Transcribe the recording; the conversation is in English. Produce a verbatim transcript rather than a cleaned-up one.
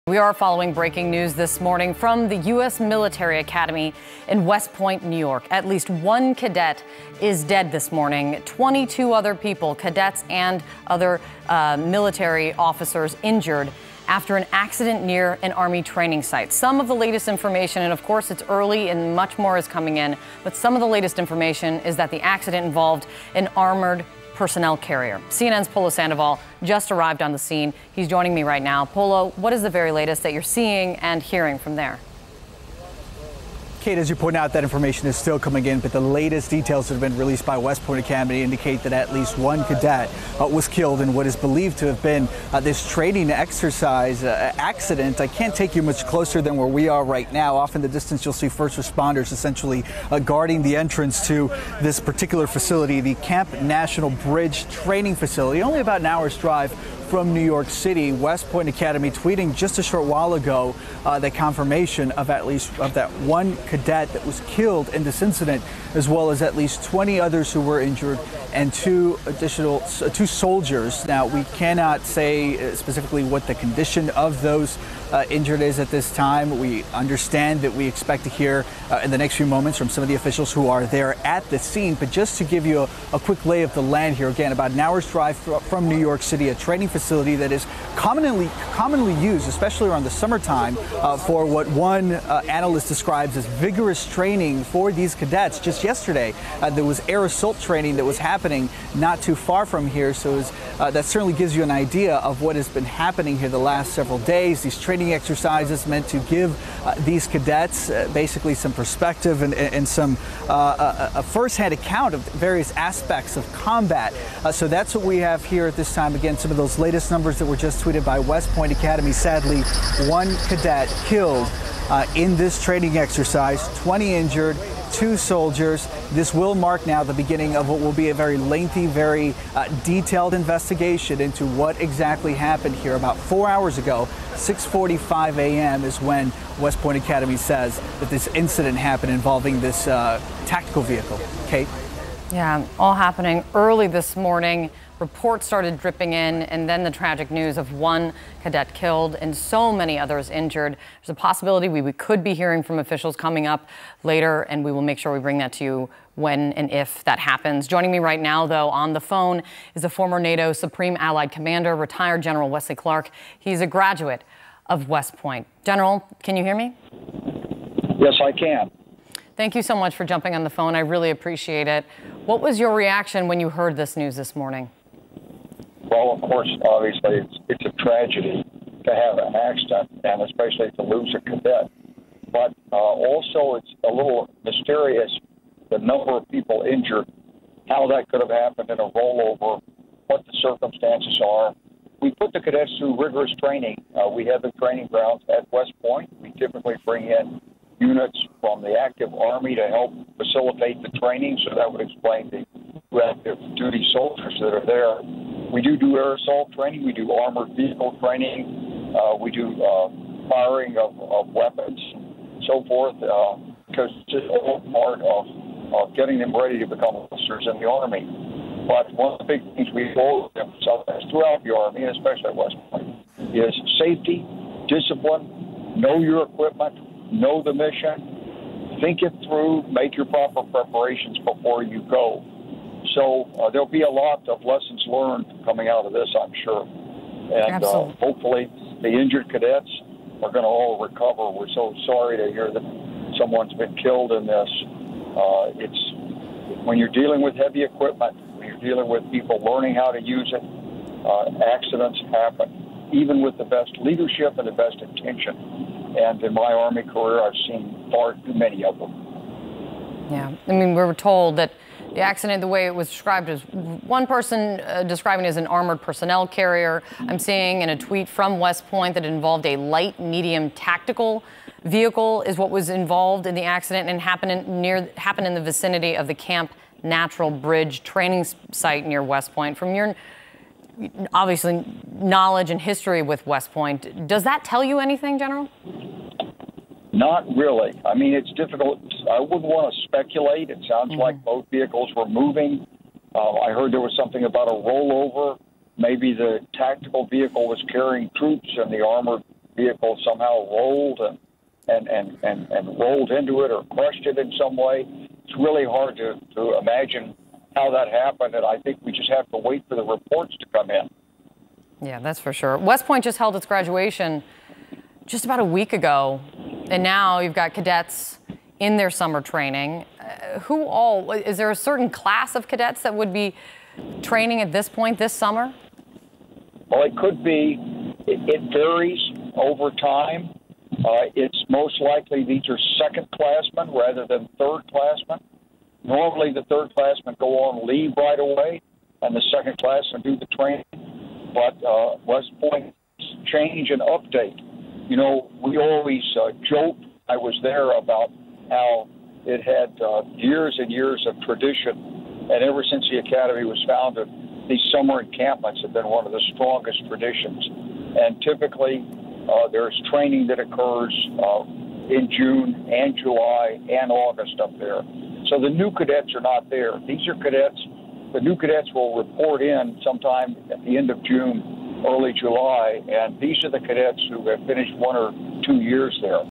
We are following breaking news this morning from the U S Military Academy in West Point, New York. At least one cadet is dead this morning. twenty-two other people, cadets and other uh, military officers, injured after an accident near an Army training site. Some of the latest information, and of course it's early and much more is coming in, but some of the latest information is that the accident involved an armored personnel carrier. C N N's Polo Sandoval just arrived on the scene. He's joining me right now. Polo, what is the very latest that you're seeing and hearing from there? Kate, as you point out, that information is still coming in, but the latest details that have been released by West Point Academy indicate that at least one cadet uh, was killed in what is believed to have been uh, this training exercise uh, accident. I can't take you much closer than where we are right now. Off in the distance, you'll see first responders essentially uh, guarding the entrance to this particular facility, the Camp National Bridge Training Facility, only about an hour's drive from New York City. West Point Academy tweeting just a short while ago uh, the confirmation of at least of that one cadet that was killed in this incident, as well as at least twenty others who were injured and two additional uh, two soldiers. Now, we cannot say specifically what the condition of those uh, injured is at this time. We understand that we expect to hear uh, in the next few moments from some of the officials who are there at the scene. But just to give you a, a quick lay of the land here, again, about an hour's drive from New York City, a training facility that is commonly commonly used, especially around the summertime, uh, for what one uh, analyst describes as vigorous training for these cadets. Just yesterday, uh, there was air assault training that was happening not too far from here, so it was, uh, that certainly gives you an idea of what has been happening here the last several days. These training exercises meant to give uh, these cadets uh, basically some perspective and, and some uh, a, a first-hand account of various aspects of combat. Uh, so that's what we have here at this time. Again, some of those latest numbers that were just tweeted by West Point Academy. Sadly, one cadet killed uh, in this training exercise, twenty injured, two soldiers. This will mark now the beginning of what will be a very lengthy, very uh, detailed investigation into what exactly happened here. About four hours ago, six forty-five a m is when West Point Academy says that this incident happened involving this uh, tactical vehicle. Kate? Yeah, all happening early this morning. Reports started dripping in, and then the tragic news of one cadet killed and so many others injured. There's a possibility we, we could be hearing from officials coming up later, and we will make sure we bring that to you when and if that happens. Joining me right now, though, on the phone is the former NATO Supreme Allied Commander, retired General Wesley Clark. He's a graduate of West Point. General, can you hear me? Yes, I can. Thank you so much for jumping on the phone. I really appreciate it. What was your reaction when you heard this news this morning? Well, of course, obviously, it's, it's a tragedy to have an accident, and especially to lose a cadet. But uh, also, it's a little mysterious, the number of people injured, how that could have happened in a rollover, what the circumstances are. We put the cadets through rigorous training. Uh, we have the training grounds at West Point. We typically bring in units from the active Army to help facilitate the training, so that would explain the active duty soldiers that are there. We do do air assault training. We do armored vehicle training. Uh, we do uh, firing of, of weapons, so forth, uh, because it's just all part of, of getting them ready to become officers in the Army. But one of the big things we all emphasize throughout the Army, and especially at West Point, is safety, discipline, know your equipment, know the mission, think it through, make your proper preparations before you go. So uh, there'll be a lot of lessons learned coming out of this, I'm sure. And uh, hopefully the injured cadets are going to all recover. We're so sorry to hear that someone's been killed in this. Uh, it's when you're dealing with heavy equipment, when you're dealing with people learning how to use it, uh, accidents happen, even with the best leadership and the best intention. And in my Army career, I've seen far too many of them. Yeah, I mean, we were told that the accident, the way it was described, is one person uh, describing it as an armored personnel carrier. I'm seeing in a tweet from West Point that it involved a light, medium tactical vehicle is what was involved in the accident and happened in, near happened in the vicinity of the Camp Natural Bridge training site near West Point. From your obviously knowledge and history with West Point, does that tell you anything, General? Not really. I mean, it's difficult. I wouldn't want to speculate. It sounds mm-hmm. like both vehicles were moving. Uh, I heard there was something about a rollover. Maybe the tactical vehicle was carrying troops and the armored vehicle somehow rolled and and, and, and, and rolled into it or crushed it in some way. It's really hard to, to imagine how that happened, and I think we just have to wait for the reports to come in. Yeah, that's for sure. West Point just held its graduation just about a week ago, and now you've got cadets in their summer training. Uh, who all, is there a certain class of cadets that would be training at this point this summer? Well, it could be. It, it varies over time. Uh, it's most likely these are second-classmen rather than third-classmen. Normally, the third-classmen go on leave right away, and the second-classmen do the training. But uh, West Point change and update. You know, we always uh, joke, I was there, about how it had uh, years and years of tradition. And ever since the Academy was founded, these summer encampments have been one of the strongest traditions. And typically, uh, there's training that occurs uh, in June and July and August up there. So the new cadets are not there. These are cadets. The new cadets will report in sometime at the end of June, early July, and these are the cadets who have finished one or two years there.